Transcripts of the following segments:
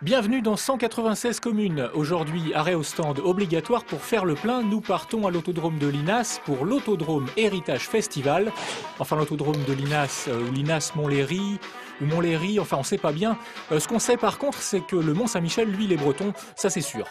Bienvenue dans 196 communes. Aujourd'hui, arrêt au stand obligatoire pour faire le plein. Nous partons à l'autodrome de Linas pour l'autodrome Héritage Festival. Enfin, l'autodrome de Linas ou Linas Montlhéry ou Montlhéry, enfin on ne sait pas bien. Ce qu'on sait par contre, c'est que le Mont-Saint-Michel, lui, les Bretons, ça c'est sûr.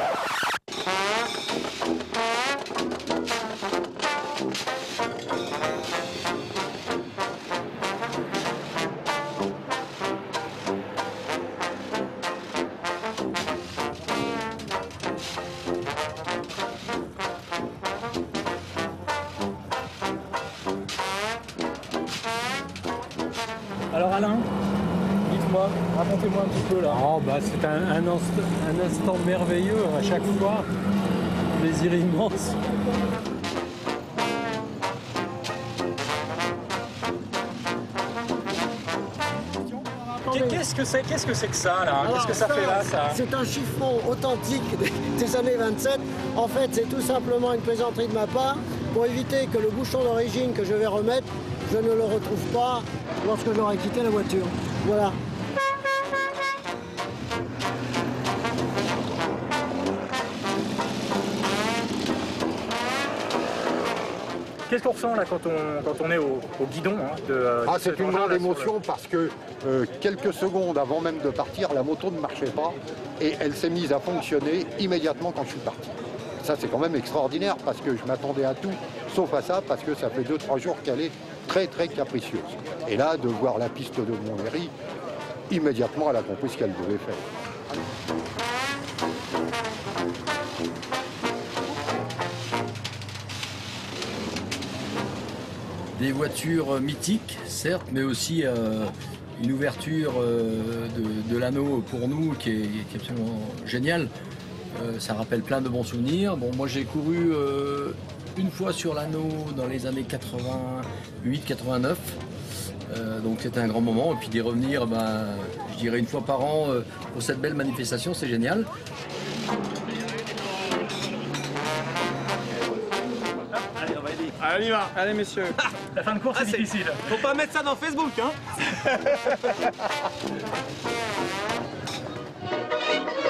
Alors Alain, dites-moi, racontez-moi un petit peu là. Oh, bah, c'est un instant merveilleux à chaque fois, plaisir immense. Qu'est-ce que c'est que ça là? Qu'est-ce que ça fait là ça? C'est un chiffon authentique des années 27. En fait, c'est tout simplement une plaisanterie de ma part pour éviter que le bouchon d'origine que je vais remettre, je ne le retrouve pas lorsque j'aurai quitté la voiture. Voilà. Qu'est-ce qu'on ressent là quand on est au guidon c'est une grande émotion parce que quelques secondes avant même de partir, la moto ne marchait pas et elle s'est mise à fonctionner immédiatement quand je suis parti. Ça c'est quand même extraordinaire parce que je m'attendais à tout sauf à ça parce que ça fait 2-3 jours qu'elle est très très capricieuse. Et là, de voir la piste de Montlhéry, immédiatement elle a compris ce qu'elle devait faire. Des voitures mythiques, certes, mais aussi une ouverture de l'anneau pour nous qui est absolument géniale. Ça rappelle plein de bons souvenirs. Bon, moi j'ai couru une fois sur l'anneau dans les années 88-89. Donc c'était un grand moment. Et puis d'y revenir, je dirais une fois par an pour cette belle manifestation, c'est génial. Allez, on y va. Allez, messieurs. La fin de course c'est difficile. Faut pas mettre ça dans Facebook, hein.